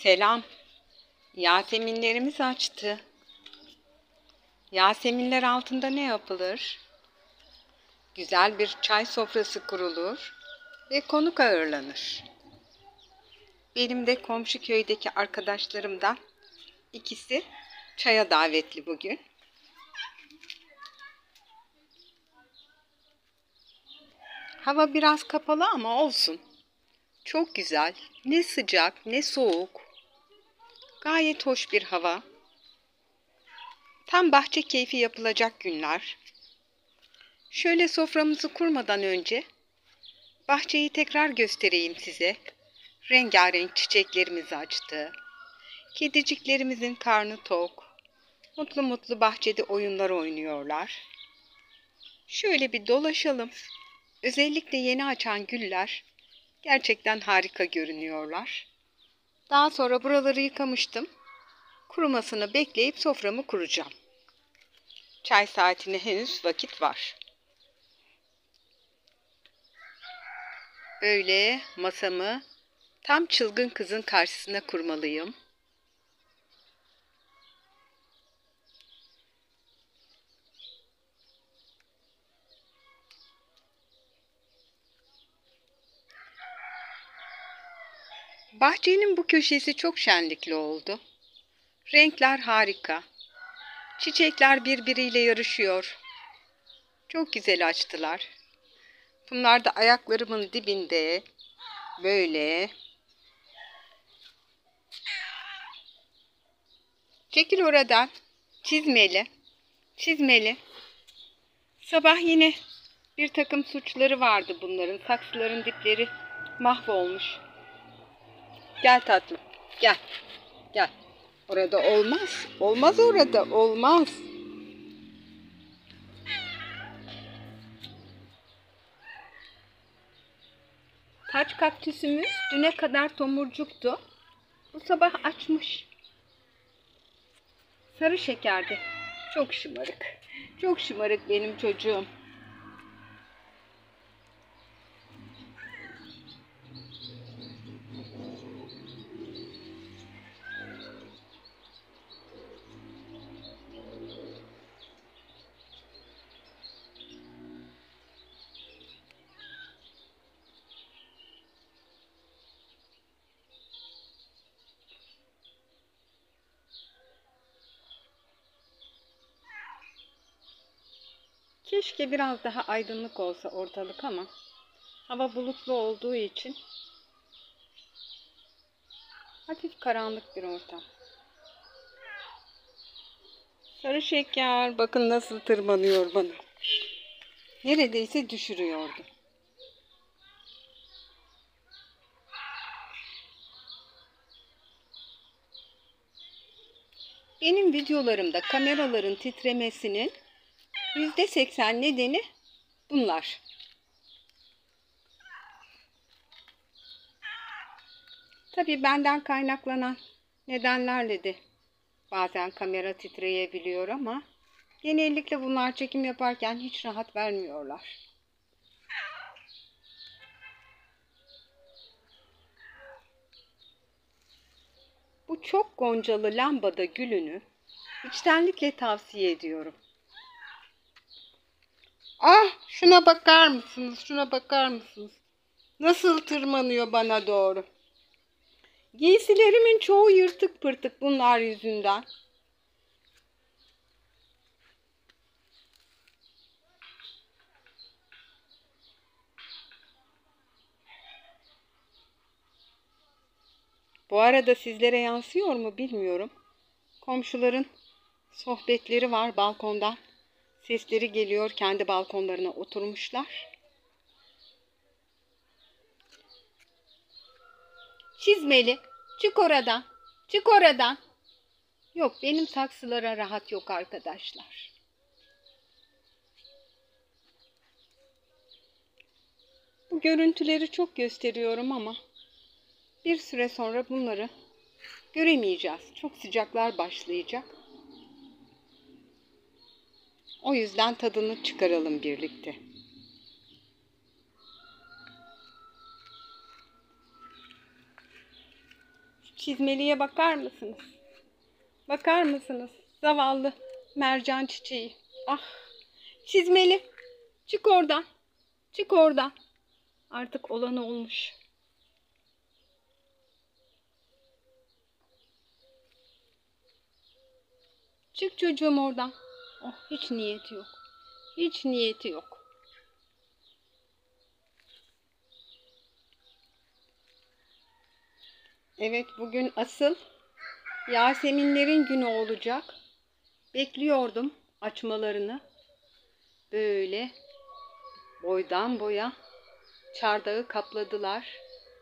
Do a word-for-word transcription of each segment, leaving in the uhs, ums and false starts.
Selam. Yaseminlerimiz açtı. Yaseminler altında ne yapılır? Güzel bir çay sofrası kurulur ve konuk ağırlanır. Benim de komşu köydeki arkadaşlarımdan ikisi çaya davetli bugün. Hava biraz kapalı ama olsun. Çok güzel. Ne sıcak ne soğuk. Gayet hoş bir hava. Tam bahçe keyfi yapılacak günler. Şöyle soframızı kurmadan önce bahçeyi tekrar göstereyim size. Rengarenk çiçeklerimiz açtı. Kediciklerimizin karnı tok. Mutlu mutlu bahçede oyunlar oynuyorlar. Şöyle bir dolaşalım. Özellikle yeni açan güller gerçekten harika görünüyorlar. Daha sonra buraları yıkamıştım. Kurumasını bekleyip soframı kuracağım. Çay saatine henüz vakit var. Böyle masamı tam çılgın kızın karşısına kurmalıyım. Bahçenin bu köşesi çok şenlikli oldu. Renkler harika. Çiçekler birbiriyle yarışıyor. Çok güzel açtılar. Bunlar da ayaklarımın dibinde böyle. Çekil oradan. Çizmeli. Çizmeli. Sabah yine bir takım suçları vardı bunların. Saksıların dipleri mahvolmuş. Gel tatlım. Gel. Gel. Orada olmaz. Olmaz orada. Olmaz. Taç kaktüsümüz düne kadar tomurcuktu. Bu sabah açmış. Sarı şekerdi. Çok şımarık. Çok şımarık benim çocuğum. Keşke biraz daha aydınlık olsa ortalık ama hava bulutlu olduğu için hafif karanlık bir ortam. Sarı şeker bakın nasıl tırmanıyor bana. Neredeyse düşürüyordu. Benim videolarımda kameraların titremesinin yüzde seksen nedeni bunlar. Tabii benden kaynaklanan nedenlerle de bazen kamera titreyebiliyor ama genellikle bunlar çekim yaparken hiç rahat vermiyorlar. Bu çok goncalı lambada gülünü içtenlikle tavsiye ediyorum. Ah, şuna bakar mısınız? Şuna bakar mısınız? Nasıl tırmanıyor bana doğru. Giysilerimin çoğu yırtık pırtık bunlar yüzünden. Bu arada sizlere yansıyor mu bilmiyorum. Komşuların sohbetleri var balkondan. Sesleri geliyor, kendi balkonlarına oturmuşlar. Çizmeli, çık oradan, çık oradan. Yok, benim saksılara rahat yok arkadaşlar. Bu görüntüleri çok gösteriyorum ama bir süre sonra bunları göremeyeceğiz. Çok sıcaklar başlayacak. O yüzden tadını çıkaralım birlikte. Çizmeliye bakar mısınız? Bakar mısınız? Zavallı mercan çiçeği. Ah, çizmeli. Çık oradan. Çık oradan. Artık olan olmuş. Çık çocuğum oradan. Oh, hiç niyeti yok. Hiç niyeti yok. Evet, bugün asıl Yaseminlerin günü olacak. Bekliyordum açmalarını. Böyle boydan boya çardağı kapladılar.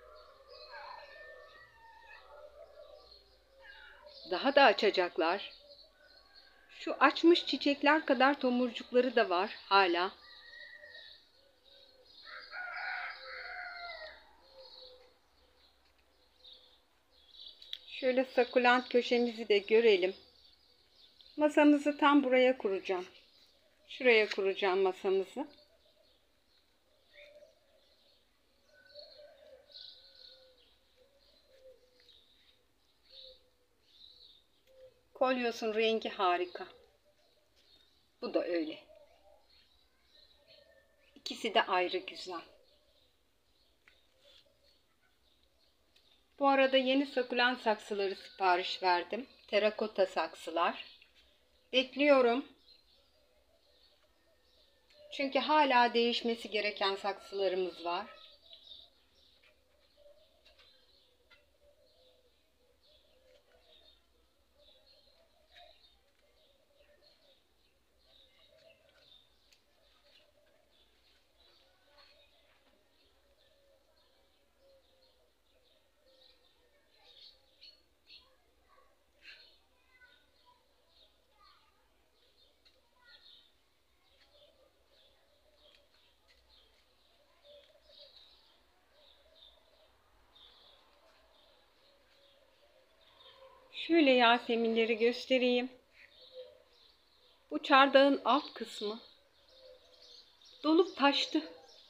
Daha da açacaklar. Şu açmış çiçekler kadar tomurcukları da var hala. Şöyle sakulent köşemizi de görelim. Masamızı tam buraya kuracağım. Şuraya kuracağım masamızı. Kolyosun rengi harika. Bu da öyle. İkisi de ayrı güzel. Bu arada yeni sakulent saksıları sipariş verdim. Terakota saksılar. Bekliyorum. Çünkü hala değişmesi gereken saksılarımız var. Şöyle yaseminleri göstereyim. Bu çardağın alt kısmı dolup taştı.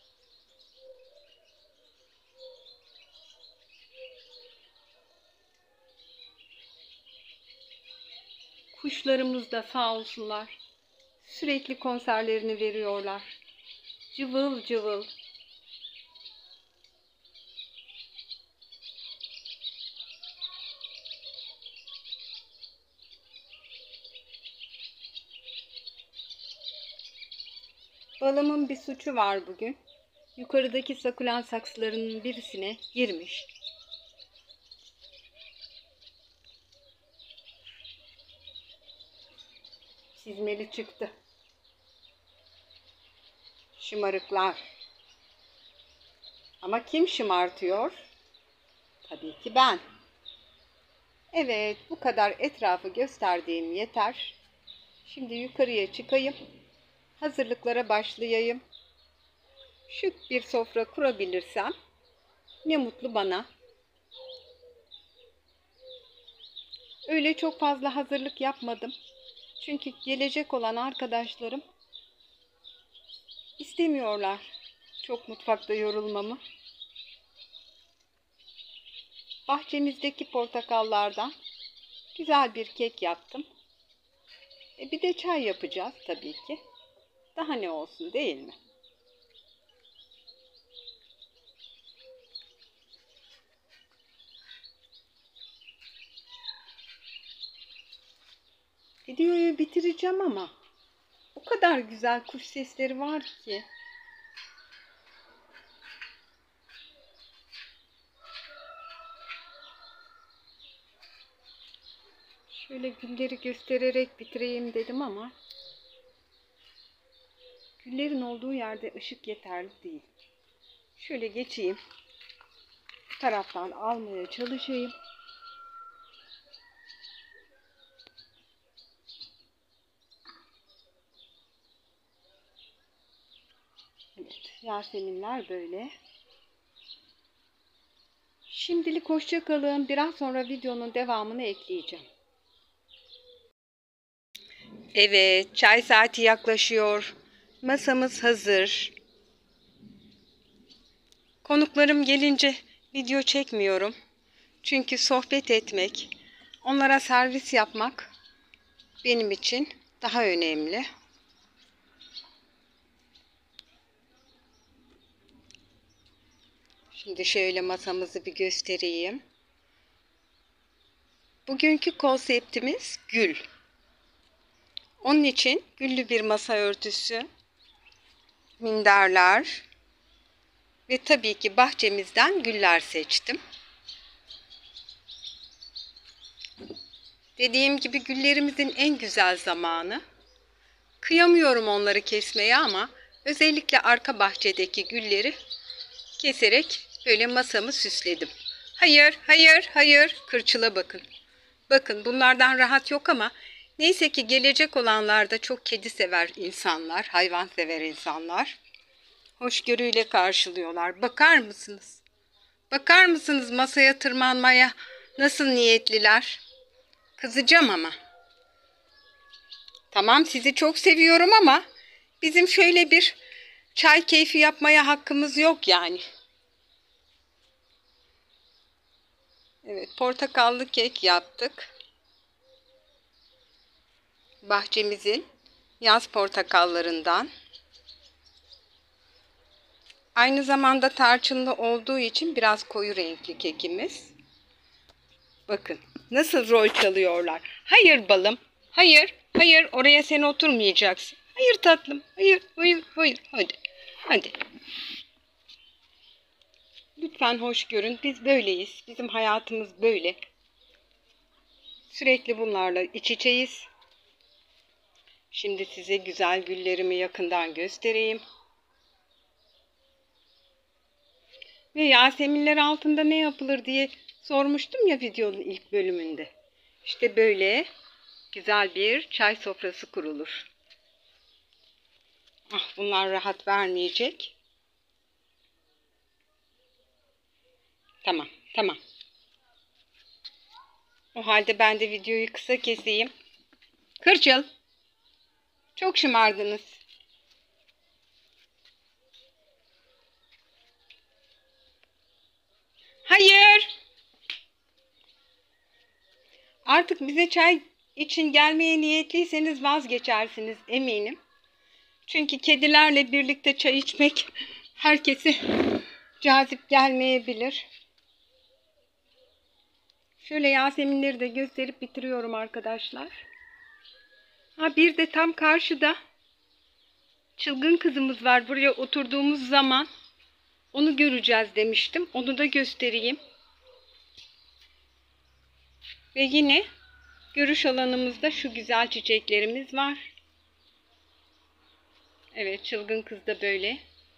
Kuşlarımız da sağ olsunlar. Sürekli konserlerini veriyorlar. Cıvıl cıvıl. Balımın bir suçu var bugün. Yukarıdaki sakulen saksılarının birisine girmiş. Çizmeli çıktı. Şımarıklar. Ama kim şımartıyor? Tabii ki ben. Evet, bu kadar etrafı gösterdiğim yeter. Şimdi yukarıya çıkayım. Hazırlıklara başlayayım. Şık bir sofra kurabilirsem ne mutlu bana. Öyle çok fazla hazırlık yapmadım. Çünkü gelecek olan arkadaşlarım istemiyorlar çok mutfakta yorulmamı. Bahçemizdeki portakallardan güzel bir kek yaptım. E bir de çay yapacağız tabii ki. Daha ne olsun, değil mi? Videoyu bitireceğim ama o kadar güzel kuş sesleri var ki. Şöyle gülleri göstererek bitireyim dedim ama güllerin olduğu yerde ışık yeterli değil. Şöyle geçeyim. Bu taraftan almaya çalışayım. Evet, yaseminler böyle. Şimdilik hoşça kalın. Biraz sonra videonun devamını ekleyeceğim. Evet, çay saati yaklaşıyor. Masamız hazır. Konuklarım gelince video çekmiyorum. Çünkü sohbet etmek, onlara servis yapmak benim için daha önemli. Şimdi şöyle masamızı bir göstereyim. Bugünkü konseptimiz gül. Onun için güllü bir masa örtüsü, minderler ve tabii ki bahçemizden güller seçtim. Dediğim gibi güllerimizin en güzel zamanı. Kıyamıyorum onları kesmeye ama özellikle arka bahçedeki gülleri keserek böyle masamı süsledim. Hayır, hayır, hayır. Kırçıla bakın. Bakın bunlardan rahat yok ama neyse ki gelecek olanlar da çok kedi sever insanlar, hayvan sever insanlar. Hoşgörüyle karşılıyorlar. Bakar mısınız? Bakar mısınız masaya tırmanmaya nasıl niyetliler? Kızacağım ama. Tamam sizi çok seviyorum ama bizim şöyle bir çay keyfi yapmaya hakkımız yok yani. Evet, portakallı kek yaptık. Bahçemizin yaz portakallarından. Aynı zamanda tarçınlı olduğu için biraz koyu renkli kekimiz. Bakın nasıl rol çalıyorlar. Hayır balım, hayır, hayır oraya sen oturmayacaksın. Hayır tatlım, hayır, hayır, hayır, hadi, hadi. Lütfen hoş görün, biz böyleyiz, bizim hayatımız böyle. Sürekli bunlarla iç içeyiz. Şimdi size güzel güllerimi yakından göstereyim. Ve Yaseminler altında ne yapılır diye sormuştum ya videonun ilk bölümünde. İşte böyle güzel bir çay sofrası kurulur. Ah bunlar rahat vermeyecek. Tamam, tamam. O halde ben de videoyu kısa keseyim. Kırçıl. Çok şımardınız. Hayır. Artık bize çay için gelmeye niyetliyseniz vazgeçersiniz eminim. Çünkü kedilerle birlikte çay içmek herkese cazip gelmeyebilir. Şöyle Yaseminleri de gösterip bitiriyorum arkadaşlar. Ha bir de tam karşıda çılgın kızımız var. Buraya oturduğumuz zaman onu göreceğiz demiştim. Onu da göstereyim. Ve yine görüş alanımızda şu güzel çiçeklerimiz var. Evet, çılgın kız da böyle.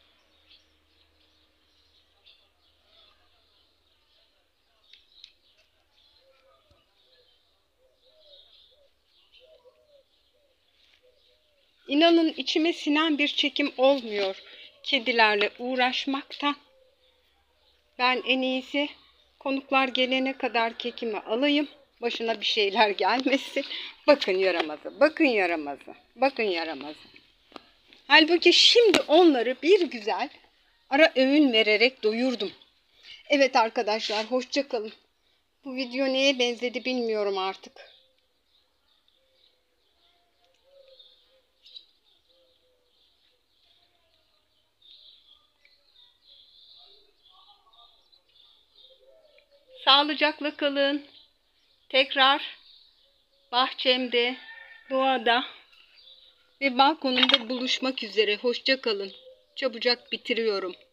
İnanın içime sinen bir çekim olmuyor kedilerle uğraşmaktan. Ben en iyisi konuklar gelene kadar kekimi alayım. Başına bir şeyler gelmesin. Bakın yaramazı, bakın yaramazı, bakın yaramazı. Halbuki şimdi onları bir güzel ara öğün vererek doyurdum. Evet arkadaşlar hoşça kalın. Bu video neye benzedi bilmiyorum artık. Sağlıcakla kalın. Tekrar bahçemde, doğada ve balkonumda buluşmak üzere. Hoşça kalın. Çabucak bitiriyorum.